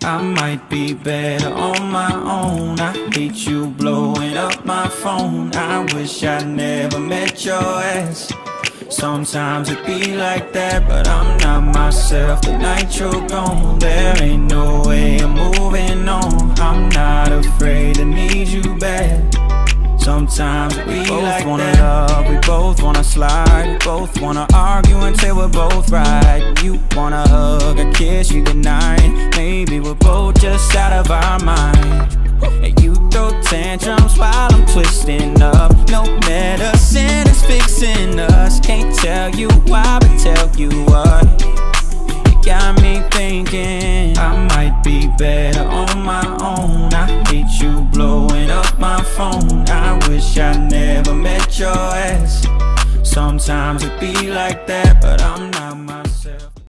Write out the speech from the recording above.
I might be better on my own. I hate you blowing up my phone. I wish I never met your ass. Sometimes it be like that, but I'm not myself the night you're gone. There ain't no way I'm moving on. I'm not afraid to need you back. Sometimes we both wanna love, we both wanna slide, we both wanna argue until we're both right. You wanna hug, a kiss, you goodnight. Maybe we're both just out of our mind. And you throw tantrums while I'm twisting up. No medicine is fixing us. Can't tell you why, but tell you what. You got me thinking I might be better on my own. I hate you blowing up my phone. I wish I never met your ass. Sometimes it be like that, but I'm not myself.